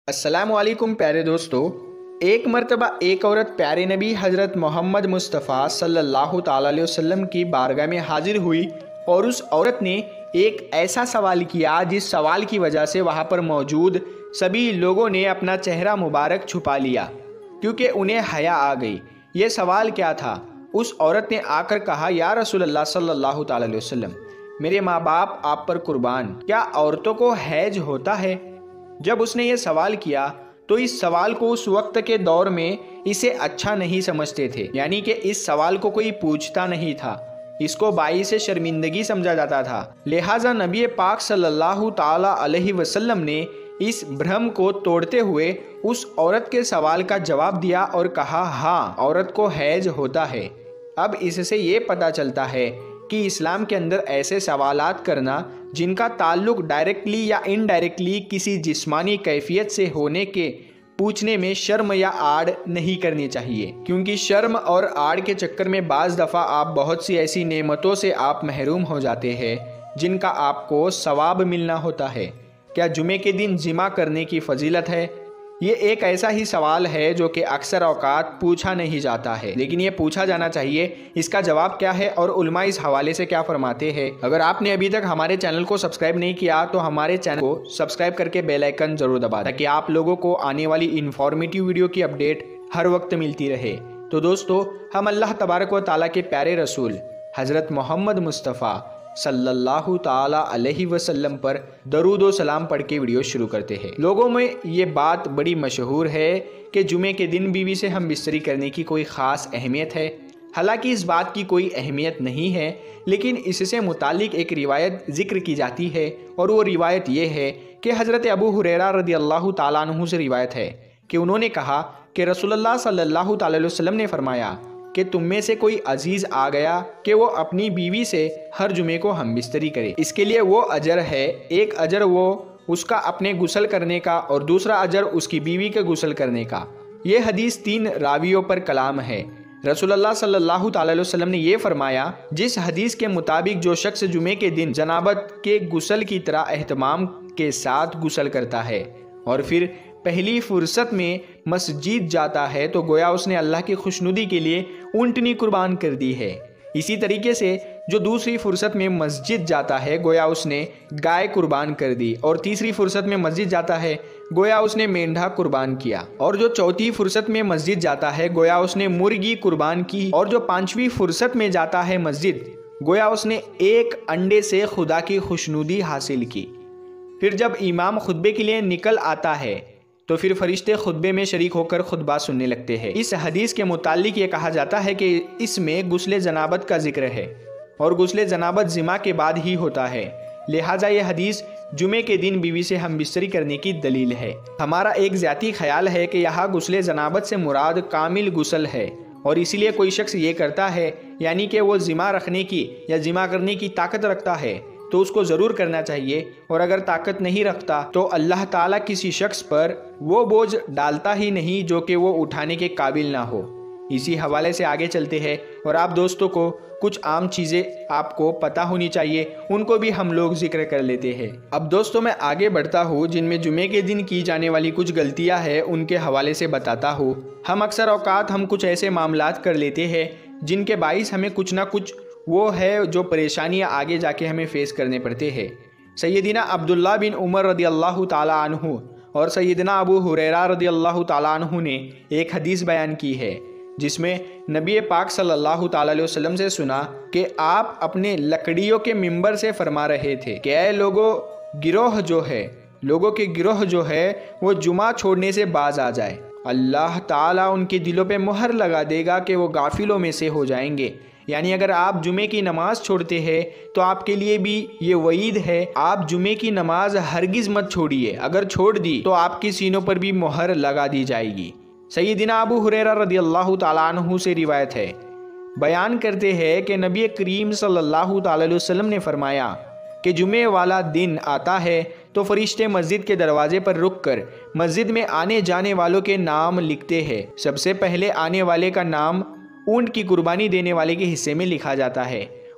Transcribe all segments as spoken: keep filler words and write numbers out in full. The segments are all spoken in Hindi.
अस्सलामुअलैकुम प्यारे दोस्तों। एक मर्तबा एक औरत प्यारे नबी हज़रत मोहम्मद मुस्तफ़ा सल्लल्लाहु ताला अलैहि वसल्लम की बारगाह में हाजिर हुई और उस औरत ने एक ऐसा सवाल किया जिस सवाल की वजह से वहाँ पर मौजूद सभी लोगों ने अपना चेहरा मुबारक छुपा लिया क्योंकि उन्हें हया आ गई। ये सवाल क्या था? उस औरत ने आकर कहा, या रसूलल्लाह सल्लल्लाहु ताला अलैहि वसल्लम, मेरे माँ बाप आप पर कुर्बान, क्या औरतों को हैज होता है? जब उसने ये सवाल किया तो इस सवाल को उस वक्त के दौर में इसे अच्छा नहीं समझते थे, यानी कि इस सवाल को कोई पूछता नहीं था, इसको बाई से शर्मिंदगी समझा जाता था। लिहाजा नबी पाक सल्लल्लाहु ताला अलैहि वसल्लम ने इस भ्रम को तोड़ते हुए उस औरत के सवाल का जवाब दिया और कहा, हाँ, औरत को हैज होता है। अब इससे ये पता चलता है कि इस्लाम के अंदर ऐसे सवालात करना जिनका ताल्लुक डायरेक्टली या इनडायरेक्टली किसी जिस्मानी कैफियत से होने के पूछने में शर्म या आड़ नहीं करनी चाहिए, क्योंकि शर्म और आड़ के चक्कर में बाज़ दफ़ा आप बहुत सी ऐसी नेमतों से आप महरूम हो जाते हैं जिनका आपको सवाब मिलना होता है। क्या जुमे के दिन जिमा करने की फजीलत है? ये एक ऐसा ही सवाल है जो कि अक्सर औकात पूछा नहीं जाता है, लेकिन ये पूछा जाना चाहिए। इसका जवाब क्या है और उलमा इस हवाले से क्या फरमाते हैं? अगर आपने अभी तक हमारे चैनल को सब्सक्राइब नहीं किया तो हमारे चैनल को सब्सक्राइब करके बेल आइकन जरूर दबा दें ताकि आप लोगों को आने वाली इंफॉर्मेटिव वीडियो की अपडेट हर वक्त मिलती रहे। तो दोस्तों, हम अल्लाह तबारक व तआला के प्यारे रसूल हज़रत मोहम्मद मुस्तफ़ा सल्लल्लाहु ताला अलैहि वसल्लम पर दरूद व सलाम पढ़ के वीडियो शुरू करते हैं। लोगों में ये बात बड़ी मशहूर है कि जुमे के दिन बीवी से हम बिस्तरी करने की कोई ख़ास अहमियत है। हालांकि इस बात की कोई अहमियत नहीं है, लेकिन इससे मुतालिक एक रिवायत ज़िक्र की जाती है और वो रिवायत ये है कि हज़रत अबू हुरैरा रज़ी अल्लाह ताला अन्हु से रिवायत है कि उन्होंने कहा कि रसूलुल्लाह सल्लल्लाहु ताला अलैहि वसल्लम ने फरमाया कि तुम में से कोई अजीज़ आ गया कि वो अपनी बीवी से हर जुमे को हम बिस्तरी करे। इसके लिए वो अजर है, एक अजर वो उसका अपने गुसल करने का और दूसरा अजर उसकी बीवी के गुसल करने का। ये हदीस तीन रावियों पर कलाम है। रसूलुल्लाह सल्लल्लाहु ताला अलैहि वसल्लम ने ये फरमाया, जिस हदीस के मुताबिक जो शख्स जुमे के दिन जनाबत के गुसल की तरह एहतमाम के साथ गुसल करता है और फिर पहली फुर्सत में मस्जिद जाता है तो गोया उसने अल्लाह की खुशनुदी के लिए ऊँटनी कुर्बान कर दी है। इसी तरीके से जो दूसरी फुर्सत में मस्जिद जाता है गोया उसने गाय कुर्बान कर दी, और तीसरी फुर्सत में मस्जिद जाता है गोया उसने मेंढा कुर्बान किया, और जो चौथी फुर्सत में मस्जिद जाता है गोया उसने मुर्गी कुर्बान की, और जो पांचवी फुर्सत में जाता है मस्जिद गोया उसने एक अंडे से खुदा की खुशनुदी हासिल की। फिर जब इमाम खुतबे के लिए निकल आता है तो फिर फरिश्ते खुतबे में शरीक होकर खुतबा सुनने लगते हैं। इस हदीस के मुतालिक ये कहा जाता है कि इसमें गुस्ले जनाबत का जिक्र है और गुस्ले जनाबत जिमा के बाद ही होता है। लिहाजा ये हदीस जुमे के दिन बीवी से हम बिस्तरी करने की दलील है। हमारा एक ज़ाती ख्याल है कि यहाँ गुस्ले जनाबत से मुराद कामिल गुसल है, और इसीलिए कोई शख्स ये करता है यानी कि वो जिमा रखने की या जिमा करने की ताकत रखता है तो उसको ज़रूर करना चाहिए, और अगर ताकत नहीं रखता तो अल्लाह ताला किसी शख्स पर वो बोझ डालता ही नहीं जो कि वो उठाने के काबिल ना हो। इसी हवाले से आगे चलते हैं, और आप दोस्तों को कुछ आम चीज़ें आपको पता होनी चाहिए, उनको भी हम लोग जिक्र कर लेते हैं। अब दोस्तों, मैं आगे बढ़ता हूँ, जिनमें जुमे के दिन की जाने वाली कुछ गलतियाँ हैं उनके हवाले से बताता हूँ। हम अक्सर औकात हम कुछ ऐसे मामलात कर लेते हैं जिनके बाइस हमें कुछ ना कुछ वो है जो परेशानियां आगे जाके हमें फेस करने पड़ते हैं। सैयदना अब्दुल्ला बिन उमर रदी अल्लाह ताला अन्हु और सैयदना अबू हुरैरा रदी अल्लाह ताला अन्हु ने एक हदीस बयान की है जिसमें नबी पाक सल्लल्लाहु ताला अलैहि वसल्लम से सुना कि आप अपने लकड़ियों के मिंबर से फरमा रहे थे कि ऐ लोगों गिरोह जो है लोगों के गिरोह जो है वो जुमा छोड़ने से बाज आ जाए, अल्लाह ताला उनके दिलों पे मोहर लगा देगा कि वो गाफिलों में से हो जाएंगे। यानी अगर आप जुमे की नमाज छोड़ते हैं तो आपके लिए भी ये वईद है, आप जुमे की नमाज हरगिज़ मत छोड़िए, अगर छोड़ दी तो आपकी सीनों पर भी मोहर लगा दी जाएगी। सैयदना अबू हुरैरा रज़ी अल्लाह ताला अन्हु से रिवायत है, बयान करते हैं कि नबी करीम सल्लल्लाहु ताला अलैहि वसल्लम ने फरमाया कि जुमे वाला दिन आता है तो फरिश्ते मस्जिद के दरवाजे पर रुक कर मस्जिद में आने जाने वालों के नाम लिखते हैं। सबसे पहले आने वाले का नाम ऊँट की कुर्बानी देने वाले के हिस्से में लिखा जाता है,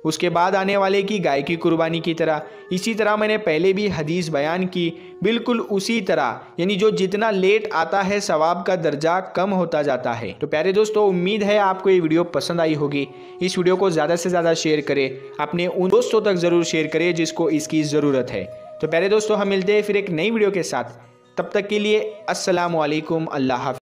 उसके बाद आने वाले की गाय की कुर्बानी की तरह। इसी तरह मैंने पहले भी हदीस बयान की, बिल्कुल उसी तरह, यानी जो जितना लेट आता है सवाब का दर्जा कम होता जाता है। तो प्यारे दोस्तों, उम्मीद है आपको ये वीडियो पसंद आई होगी। इस वीडियो को ज़्यादा से ज़्यादा शेयर करें, अपने उन दोस्तों तक ज़रूर शेयर करें जिसको इसकी ज़रूरत है। तो प्यारे दोस्तों, हम मिलते हैं फिर एक नई वीडियो के साथ। तब तक के लिए अस्सलाम वालेकुम, अल्लाह हाफ़िज़।